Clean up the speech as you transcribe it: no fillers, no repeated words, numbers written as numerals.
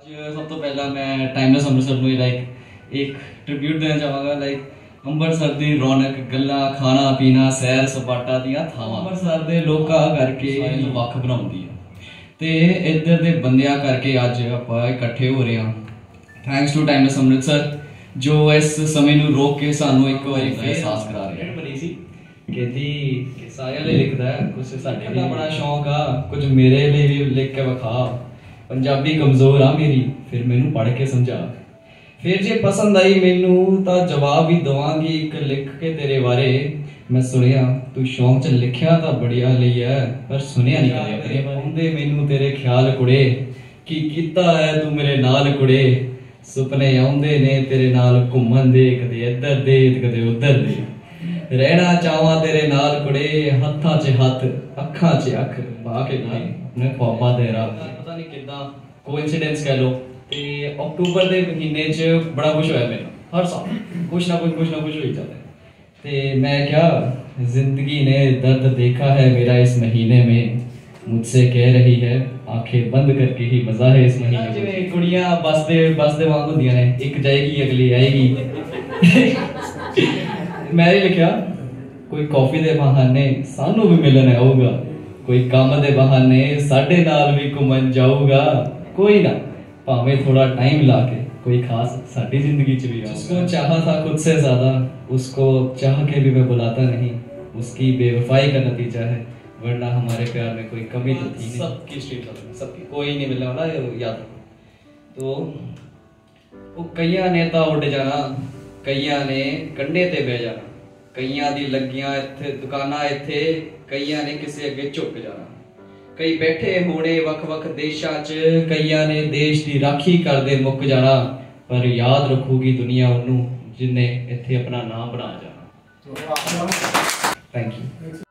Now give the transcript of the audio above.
आज सब तो पहला मैं टाइमलेस ਅੰਮ੍ਰਿਤਸਰ ਨੂੰ लाइक एक ट्रिब्यूट देना चाहांगा। लाइक ਅੰਮ੍ਰਿਤਸਰ ਦੀ ਰੌਣਕ ਗੱਲਾਂ ਖਾਣਾ ਪੀਣਾ ਸੈਰ ਸਪਾਟਾ ਦੀਆਂ ਥਾਵਾਂ ਅੰਮ੍ਰਿਤਸਰ ਦੇ ਲੋਕਾਂ ਕਰਕੇ ਇਹਨੂੰ ਵੱਖ ਬਣਾਉਂਦੀ ਆ ਤੇ ਇੱਧਰ ਦੇ ਬੰਦਿਆਂ ਕਰਕੇ ਅੱਜ ਆਪਾਂ ਇਕੱਠੇ ਹੋ ਰਹੇ ਹਾਂ। ਥੈਂਕਸ ਟੂ ਟਾਈਮਲੈਸ ਅੰਮ੍ਰਿਤਸਰ ਜੋ ਇਸ ਸਮੇਂ ਨੂੰ ਰੋਕ ਕੇ ਸਾਨੂੰ ਇੱਕ ਵਾਰੀ ਅਹਿਸਾਸ ਕਰਾ ਰਿਹਾ ਬਣੀ ਸੀ। ਕਹਿੰਦੀ ਸਾਰਿਆਂ ਲਈ ਲਿਖਦਾ ਕੁਝ ਸਾਡੇ ਦਾ ਬੜਾ ਸ਼ੌਕ ਆ ਕੁਝ ਮੇਰੇ ਲਈ ਵੀ ਲਿਖ ਕੇ ਵਿਖਾ पंजाबी कमजोर आ मेरी फिर मैनू पढ़ के समझा फिर जे पसंद आई मैनू तो जवाब भी दवांगी एक लिख के तेरे बारे मैं सुनिया तू शौक च लिखिया तो बढ़िया ਲਈ है पर सुनिया नहीं कदे अपने आउंदे मैनू तेरे ख्याल कुड़े की कीता है तू मेरे नाल कुड़े सुपने आउंदे ने तेरे नाल घूमन दे कदे इधर दे कदे उधर दे रहना चाहवा तेरे नाल कुड़े हत्थां च हत्थ अखां च अख पा के मैं ख्वाबा तेरा पता नहीं किदा कोइंसिडेंस कह लो ते अक्टूबर के महीने च बड़ा कुछ होया मेरा हर साल कुछ ना कुछ हो ही जाता है ते मैं क्या जिंदगी ने दर्द देखा है मेरा इस महीने में मुझसे कह रही है आंखें बंद करके ही मजा है इस महीने में जिवें कुड़ियां बस दे वांग हुंदियां ने एक जाएगी अगली आएगी मैं लिखा कोई कॉफी दे बहाने सानू भी मिलन आऊगा कोई काम दे बहाने साडे नाल भी घूमन जाऊगा कोई ना भावे थोड़ा टाइम लाके कोई खास साडी जिंदगी च भी उसको चाहा था खुद से ज्यादा उसको चाह के भी मैं बुलाता नहीं उसकी बेवफाई का नतीजा है वरना हमारे प्यार में कोई कमी तो थी नहीं सबकी स्ट्रीट सबकी कोई नहीं मिलने वाला याद तो वो कईयां ने तो उड़ जाना कईयां ने कंडे ते बह जाना कईयां दी लगियां इत्थे दुकानां इत्थे कईयां ने किसी अगे झुक जाना कई बैठे होने वख-वख देशां च कईयां ने देश दी राखी करदे मुक जाना पर याद रखूगी दुनिया उन्नू जिन्ने इत्थे अपना नाम बना जाना। Thank you.